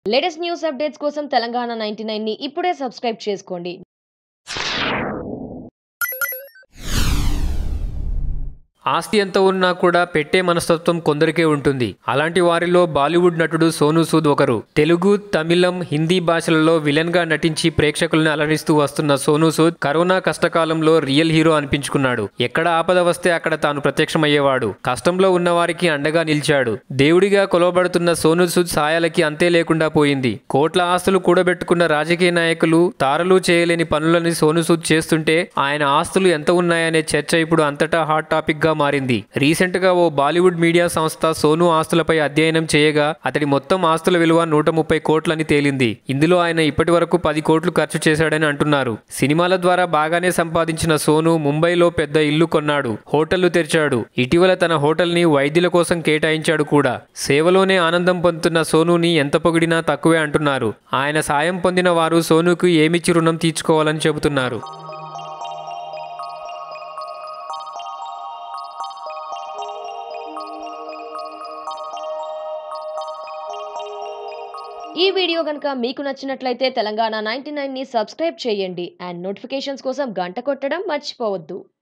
Latest news updates కోసం తెలంగాణ 99 ని ఇప్పుడే సబ్స్క్రైబ్ చేసుకోండి. ఆస్తి ఎంత ఉన్నా కూడా పెట్టే మనస్తత్వం కొందరికే ఉంటుంది. అలాంటి వారిలో బాలీవుడ్ నటుడు సోనూ సూద్ ఒకరు. తెలుగు, తమిళం, హిందీ భాషలలో విలన్ గా నటించి ప్రేక్షకులను అలరిస్తూ వస్తున్న సోనూ సూద్ కరోనా కష్టకాలంలో రియల్ హీరో అనిపించుకున్నాడు. ఎక్కడ ఆపద వస్తే అక్కడ తాను ప్రత్యక్షమయ్యేవాడు. కష్టంలో ఉన్నవారికి అండగా నిలిచాడు. దేవుడిగా కొలవబడుతున్న సోనూ సూద్ సాయాలకి అంతే లేకుండా పోయింది. కోట్ల ఆస్తులు కూడబెట్టుకున్న రాజకీయ నాయకులు, తారలు చేయలేని పనులని సోనూ సూద్ చేస్తుంటే ఆయన ఆస్తులు ఎంత ఉన్నాయనే చర్చ ఇప్పుడు అంతటా హాట్ టాపిక్ గా మారింది. రీసెంట్ గా ఓ బాలీవుడ్ మీడియా సంస్థ సోనూ ఆస్తులపై అధ్యయనం చేయగా అతడి మొత్తం ఆస్తుల విలువ 130 కోట్లని తేలింది. ఇందులో ఆయన ఇప్పటి వరకు 10 కోట్లు ఖర్చు చేశాడని అంటున్నారు. సినిమాల ద్వారా బాగానే సంపాదించిన సోనూ ముంబైలో పెద్ద ఇల్లు కొన్నాడు, హోటళ్లు తెరిచాడు. ఇటీవల తన హోటల్ ని వైద్యుల కోసం కేటాయించాడు కూడా. సేవలోనే ఆనందం పొందుతున్న సోనూని ఎంత పొగిడినా తక్కువే అంటున్నారు. ఆయన సాయం పొందిన వారు సోనూకు ఏమిచ్చి రుణం తీర్చుకోవాలని చెబుతున్నారు. ఈ వీడియో గనుక మీకు నచ్చినట్లయితే తెలంగాణ 99 ని సబ్స్క్రైబ్ చేయండి అండ్ నోటిఫికేషన్స్ కోసం గంట కొట్టడం మర్చిపోవద్దు.